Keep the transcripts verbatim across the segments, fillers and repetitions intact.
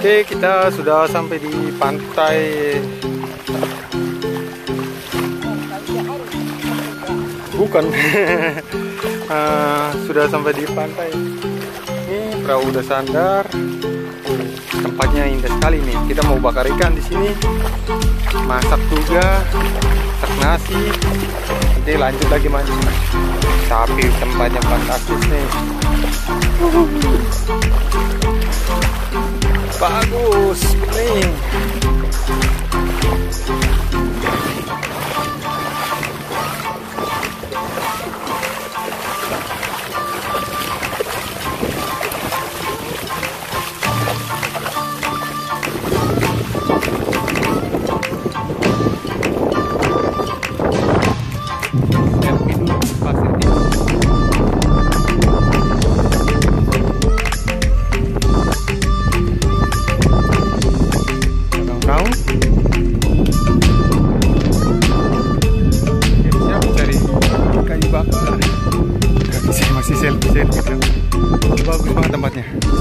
Oke, kita sudah sampai di pantai. Bukan. uh, sudah sampai di pantai. Ini perahu udah sandar. Uh, tempatnya indah sekali nih. Kita mau bakar ikan di sini. Masak juga, masak nasi. Nanti lanjut lagi mancing. Tapi tempatnya fantastis nih. Bagus nih. Masih selfie-selfie kan. Bagus banget tempatnya.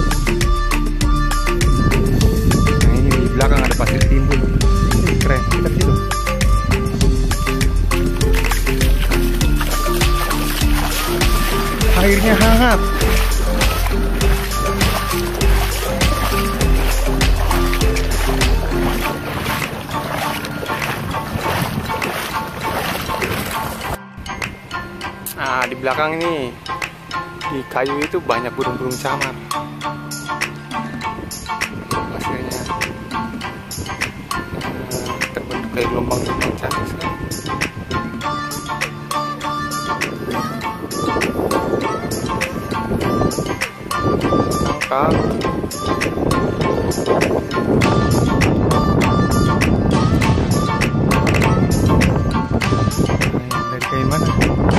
Nah, ini di belakang ada pasir timbul. Ini keren, kita gitu. Airnya hangat. Nah, di belakang ini di kayu itu banyak burung-burung camar. Pasirnya terbentuk kayak gelombang-gelombang cantik sekali. Tangkap. Dari kayu mana?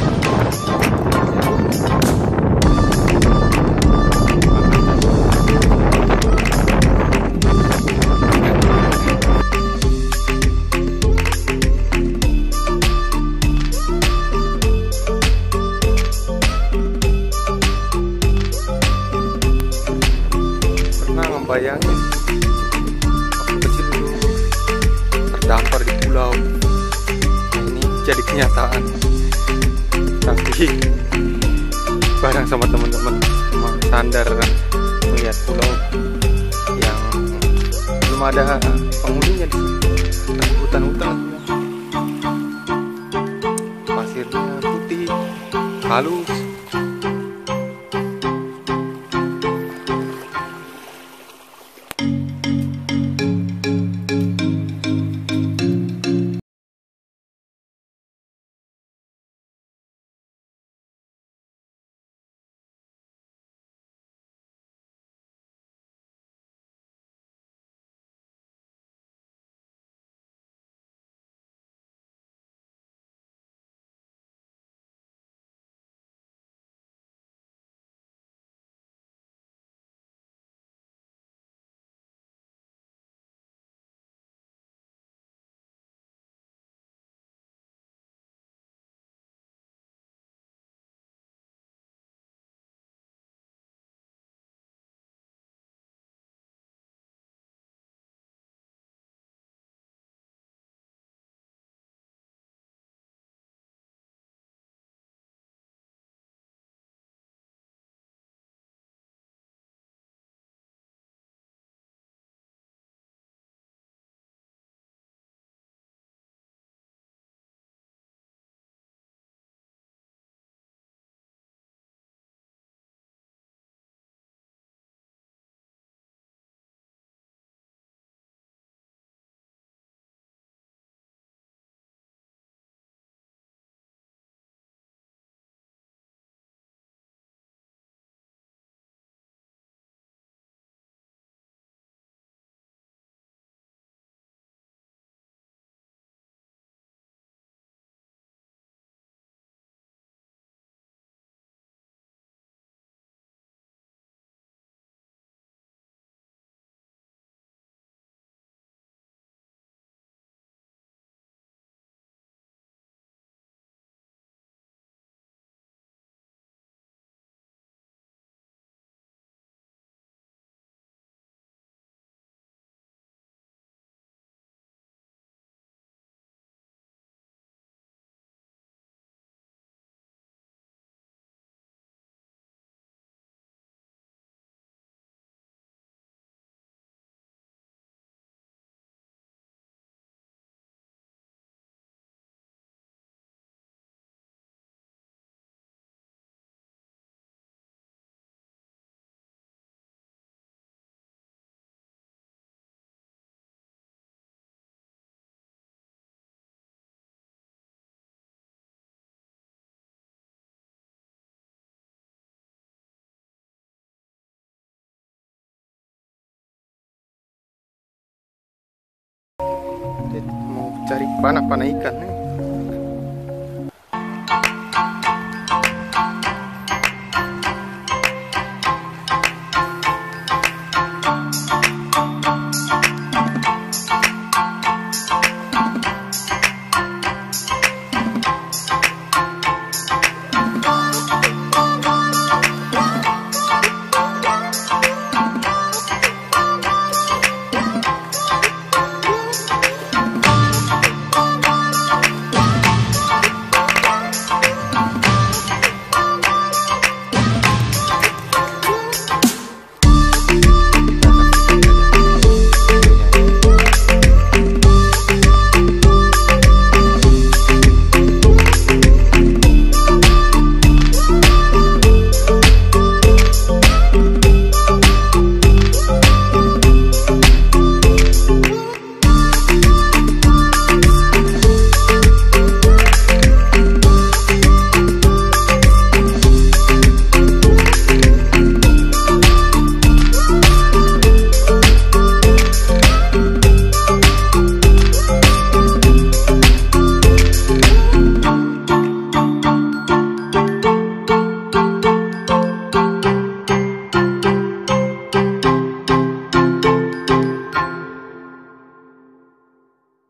Bayangin waktu kecil dulu terdampar di pulau. Nah, ini jadi kenyataan. Tapi bareng sama teman-teman sandar melihat pulau yang belum ada penghuninya di sini. Hutan-hutan, pasirnya putih, halus. mau cari panah-panah ikan nih.